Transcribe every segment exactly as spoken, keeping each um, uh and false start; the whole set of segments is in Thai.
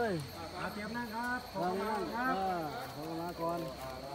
เลยเตรียมนั่งครับขอนั่งครับขอมาก่อน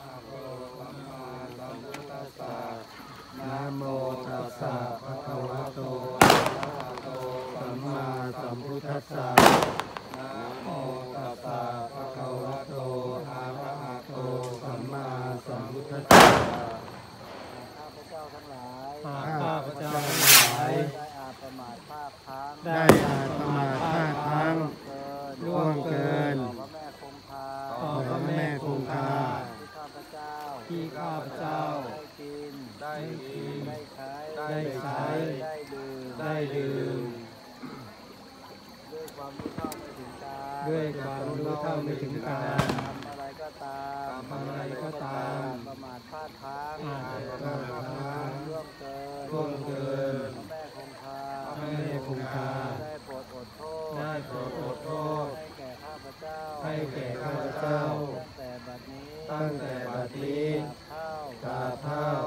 นะโมตัสสะภะคะวะโตอะระหะโตสัมมาสัมพุทธัสสะนะโมตัสสะภะคะวะโตอะระหะโตสัมมาสัมพุทธัสสะข้าพเจ้าทั้งหลายข้าพเจ้าทั้งหลายได้อาประมาทพลาดพลั้งได้อาประมาทพลาดพลั้งล่วงเกินต่อพระแม่คงคาที่ข้าพเจ้าได้กินได้กินได้ใช้ได้ใช้ได้ดื่มได้ดื่มด้วยความรู้เท่าไม่ถึงการด้วยความรู้เท่าไม่ถึงการทำอะไรก็ตามทำอะไรก็ตามประมาทพลาดพลั้งประมาทพลาดพลั้งล่วงเกินล่วงเกินพระแม่คงคาพระแม่คงคาได้โปรดอดโทษได้โปรดอดโทษให้แก่ข้าพเจ้าให้แก่ข้าพเจ้าตั้งแต่บัดนี้ตั้งแต่บัดนี้ตราบเท่า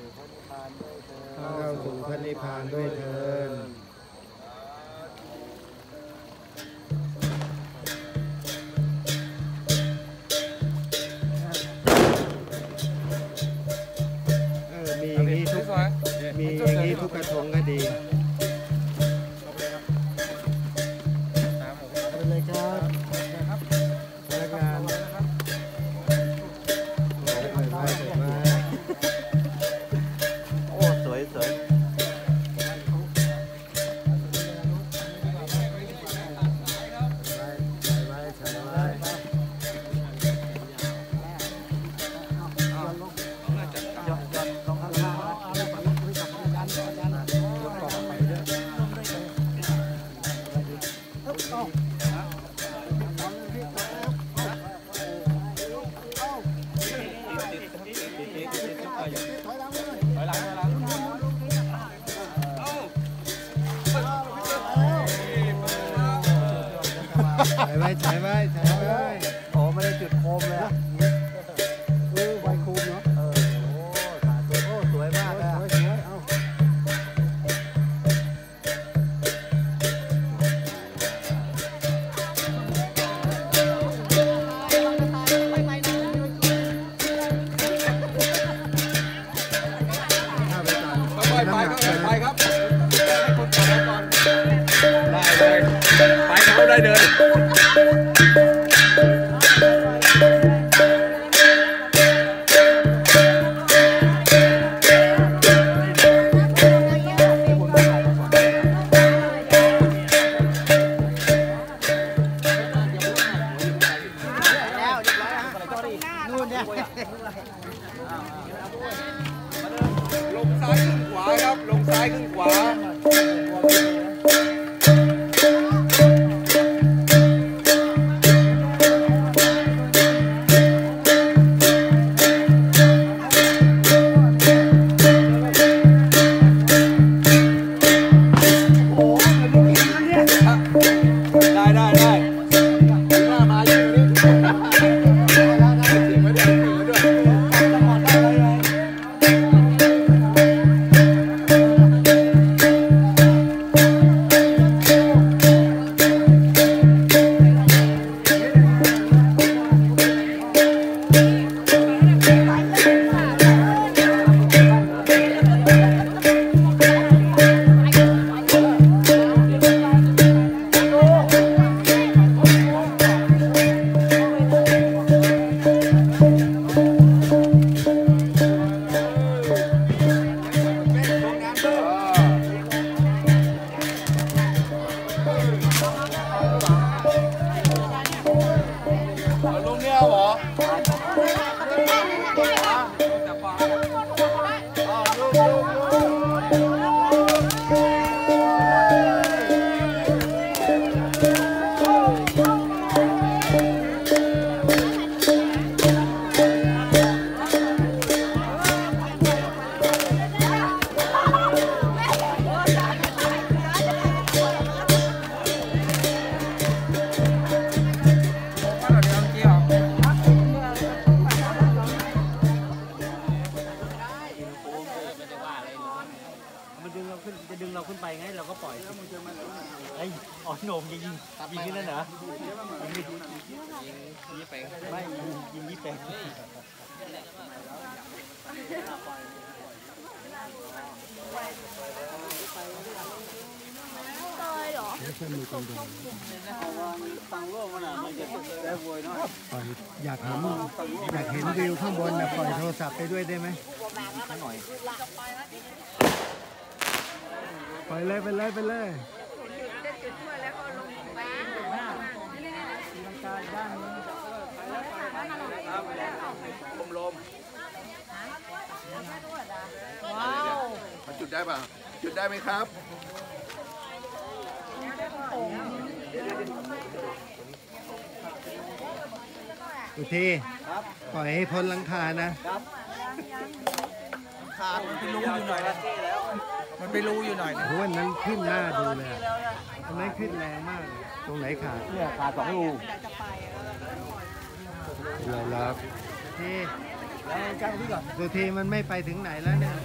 เข้าสู่พระนิพพานด้วยเถิดมีอย่างนี้ทุกมีอย่างนี้ทุกกระทงก็ดีไปเลยครับพนักงานโอ้สวยสวยถ่ายไว้ถ่ายไว้ถ่ายไว้โอ้ไม่ได้จุดโคมเลยอ่ะคือไวโคมเนาะเออโอ้ถ่ายสวยโอ้สวยมากเลยสวยสวยเอาไปไปครับไปครับให้คนขับรถก่อนได้เลยไปเขาได้เลยลงซ้ายขึ้นขวาครับลงซ้ายขึ้นขวายิงนี่นั่นเหรอยิงยี่แปงไม่ยิงยี่แปงอยากเห็นอยากเห็นวิวข้างบนนะปล่อยโทรศัพท์ไปด้วยได้ไหมปล่อยเลยไปเลยไปเลยลมว้าวมาจุดได้ป่ะจุดได้ไหมครับอุทีปล่อยให้พ้นหลังคานะคามันไปรูอยู่หน่อยนะมันไปรูอยู่หน่อยนะเพราะว่านั้นขึ้นหน้าดูเลยตรงนั้นขึ้นแรงมากตรงไหนขาดเนี่ยขาดสองรูเลยครับที่สุธีมันไม่ไปถึงไหนแล้วเนี่ย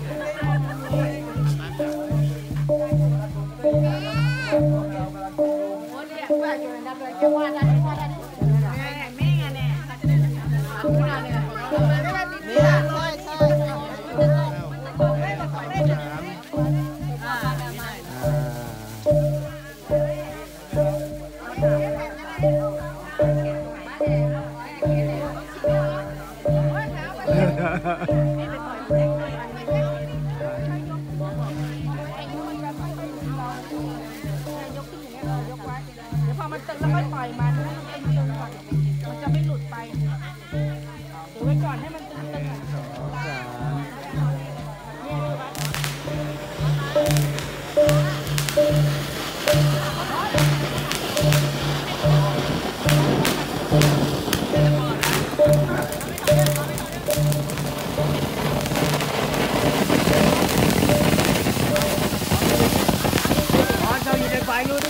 มันตึงแล้วก็ปล่อยมันให้มันตึงก่อนมันจะไม่หลุดไปถือไว้ก่อนให้มันตึงตึงอ๋อเราอยู่ในไฟนู้น